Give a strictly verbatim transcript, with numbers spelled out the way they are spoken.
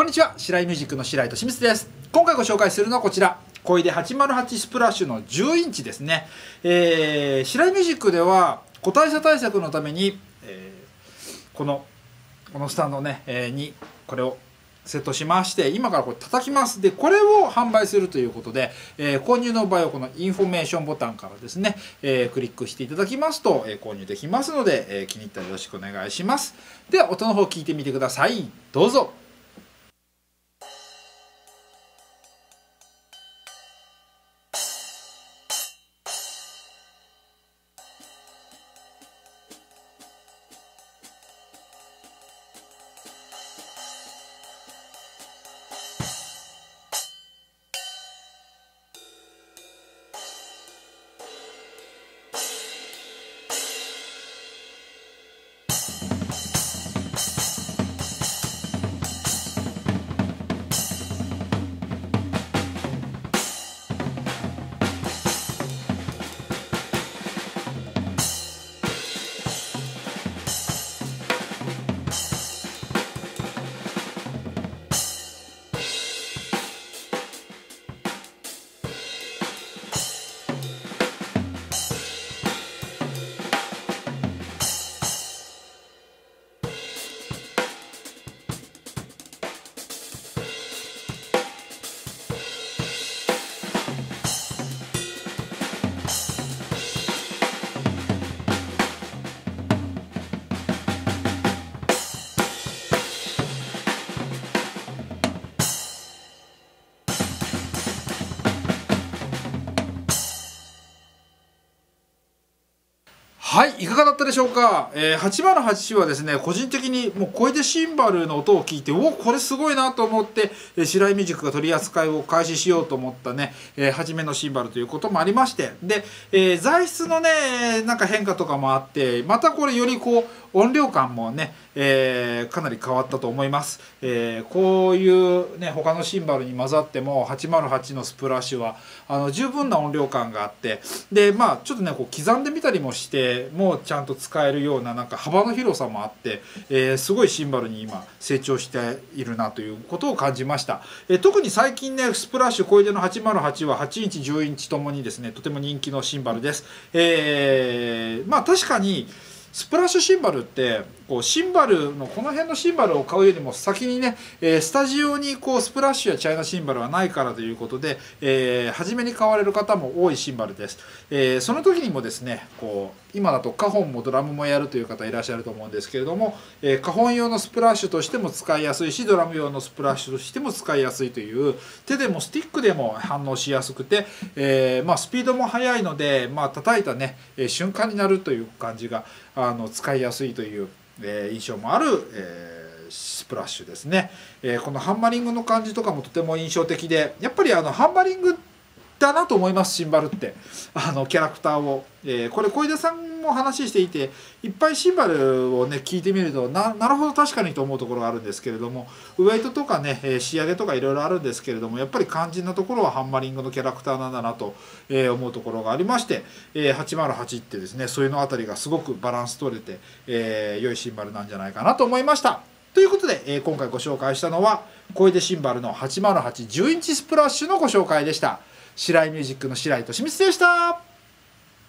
こんにちは、白井ミュージックの白井利光です。今回ご紹介するのはこちら、小出はちまるはちスプラッシュのじゅうインチですね。えー、白井ミュージックでは個体差対策のために、えー、このこのスタンドね、えー、にこれをセットしまして、今からこれ叩きます。でこれを販売するということで、えー、購入の場合はこのインフォメーションボタンからですね、えー、クリックしていただきますと、えー、購入できますので、えー、気に入ったらよろしくお願いします。では音の方聞いてみてください。どうぞ。はい、いかがだったでしょうか。えー、はちまるはちはですね、個人的にもう小出シンバルの音を聞いて、おお、これすごいなと思って、えー、白井ミュージックが取り扱いを開始しようと思ったね、えー、初めのシンバルということもありまして、で、えー、材質のね、なんか変化とかもあって、またこれよりこう、音量感もね、えー、かなり変わったと思います。えー、こういうね、他のシンバルに混ざっても、はちまるはちのスプラッシュは、あの、十分な音量感があって、で、まあ、ちょっとね、こう、刻んでみたりもして、もうちゃんと使えるような、なんか幅の広さもあって、えー、すごいシンバルに今、成長しているなということを感じました。えー、特に最近ね、スプラッシュ、小出のはちまるはちははちインチ、じゅうインチともにですね、とても人気のシンバルです。えー、まあ、確かに、スプラッシュシンバルってこうシンバルのこの辺のシンバルを買うよりも先にね、えー、スタジオにこうスプラッシュやチャイナシンバルはないからということで、えー、初めに買われる方も多いシンバルです。えー、その時にもですねこう今だとカホンもドラムもやるという方いらっしゃると思うんですけれども、えー、カホン用のスプラッシュとしても使いやすいしドラム用のスプラッシュとしても使いやすいという手でもスティックでも反応しやすくて、えーまあ、スピードも速いので、まあ叩いたね、えー、瞬間になるという感じがあの使いやすいという、えー、印象もある、えー、スプラッシュですね、えー、このハンマリングの感じとかもとても印象的でやっぱりあのハンマリングだなと思います。シンバルってあのキャラクターを、えー、これ小出さんも話していていっぱいシンバルをね聞いてみると な, なるほど確かにと思うところがあるんですけれどもウェイトとかね仕上げとかいろいろあるんですけれどもやっぱり肝心なところはハンマリングのキャラクターなんだなと思うところがありまして、えー、はちまるはちってですねそういうのあたりがすごくバランス取れて、えー、良いシンバルなんじゃないかなと思いました。ということで、えー、今回ご紹介したのは小出シンバルのはちまるはちじゅうインチスプラッシュのご紹介でした。白井ミュージックの白井利光でした。